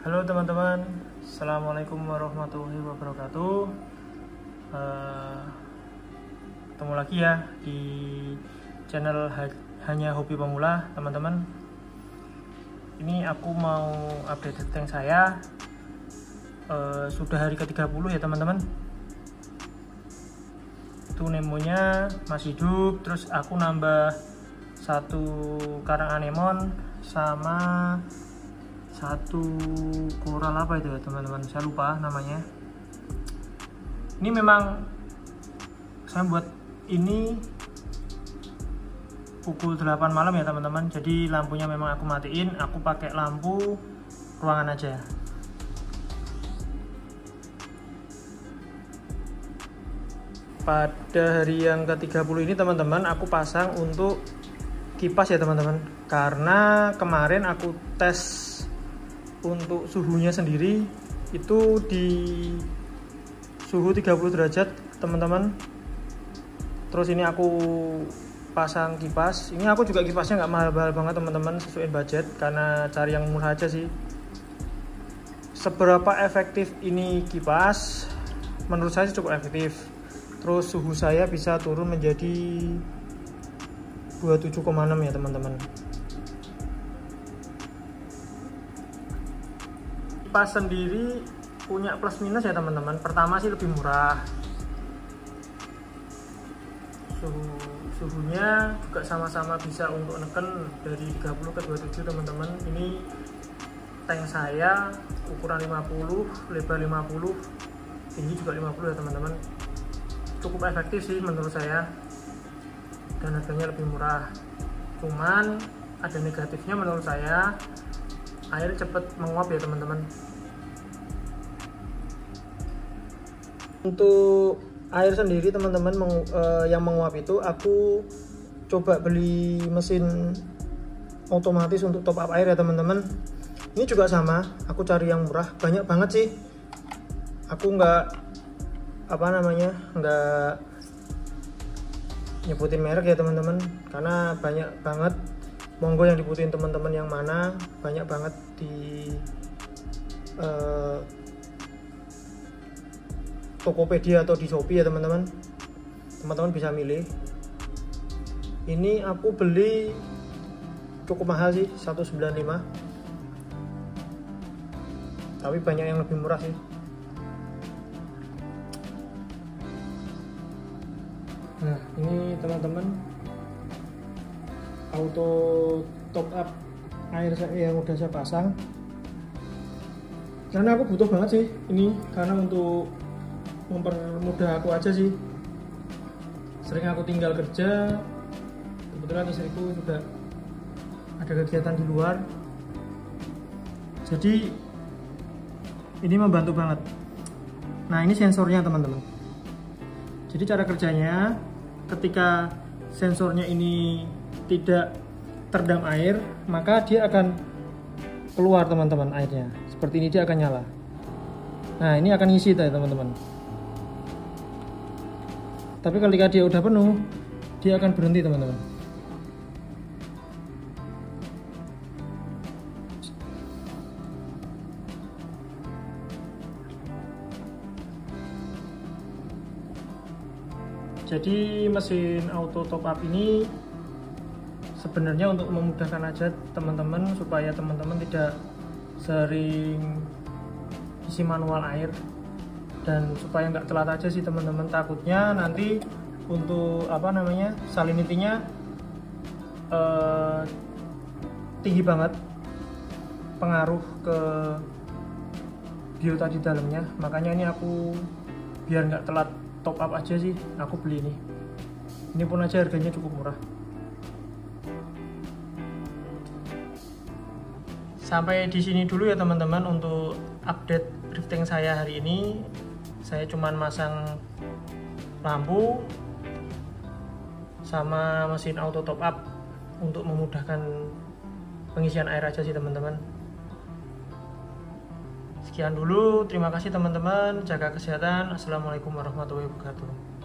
Halo teman-teman, Assalamualaikum warahmatullahi wabarakatuh. Ketemu lagi ya di channel Hanya Hobi Pemula, teman-teman. Ini aku mau update tank saya. Sudah hari ke-30 ya teman-teman. Itu nemonya masih hidup. Terus aku nambah satu karang anemon sama satu koral apa itu ya teman-teman, saya lupa namanya. Ini memang saya buat ini pukul 8 malam ya teman-teman, jadi lampunya memang aku matiin, aku pakai lampu ruangan aja. Pada hari yang ke-30 ini teman-teman, aku pasang untuk kipas ya teman-teman, karena kemarin aku tes untuk suhunya sendiri itu di suhu 30 derajat teman-teman. Terus ini aku pasang kipas, ini aku juga kipasnya nggak mahal-mahal banget teman-teman, sesuai budget karena cari yang murah aja sih. Seberapa efektif ini kipas? Menurut saya cukup efektif. Terus suhu saya bisa turun menjadi 27,6 ya teman-teman. Kipas sendiri punya plus minus ya teman-teman. Pertama sih lebih murah, suhunya juga sama-sama bisa untuk neken dari 30 ke 27 teman-teman. Ini tank saya ukuran 50, lebar 50, tinggi juga 50 ya teman-teman. Cukup efektif sih menurut saya, dan harganya lebih murah. Cuman ada negatifnya menurut saya, air cepet menguap ya teman-teman. Untuk air sendiri teman-teman yang menguap itu aku coba beli mesin otomatis untuk top up air ya teman-teman. Ini juga sama, aku cari yang murah, banyak banget sih. Aku nggak nyebutin merek ya teman-teman, karena banyak banget. Monggo yang dibutuhin teman-teman yang mana, banyak banget di Tokopedia atau di Shopee ya teman-teman. Teman-teman bisa milih. Ini aku beli cukup mahal sih, 195. Tapi banyak yang lebih murah sih. Nah, ini teman-teman auto top up air saya yang udah saya pasang, karena aku butuh banget sih ini, karena untuk mempermudah aku aja sih. Sering aku tinggal kerja, kebetulan istriku juga ada kegiatan di luar, jadi ini membantu banget. Nah, ini sensornya teman-teman. Jadi cara kerjanya, ketika sensornya ini tidak terendam air, maka dia akan keluar teman-teman airnya. Seperti ini dia akan nyala. Nah, ini akan ngisi teman-teman. Tapi ketika dia udah penuh, dia akan berhenti teman-teman. Jadi mesin auto top up ini sebenarnya untuk memudahkan aja teman-teman, supaya teman-teman tidak sering isi manual air, dan supaya nggak telat aja sih teman-teman. Takutnya nanti untuk salinitinya tinggi banget, pengaruh ke biota di dalamnya. Makanya ini aku biar nggak telat top up aja sih, aku beli ini. Ini pun aja harganya cukup murah. Sampai di sini dulu ya teman-teman untuk update drifting saya hari ini. Saya cuman masang lampu sama mesin auto top up untuk memudahkan pengisian air aja sih teman-teman. Sekian dulu, terima kasih teman-teman, jaga kesehatan. Assalamualaikum warahmatullahi wabarakatuh.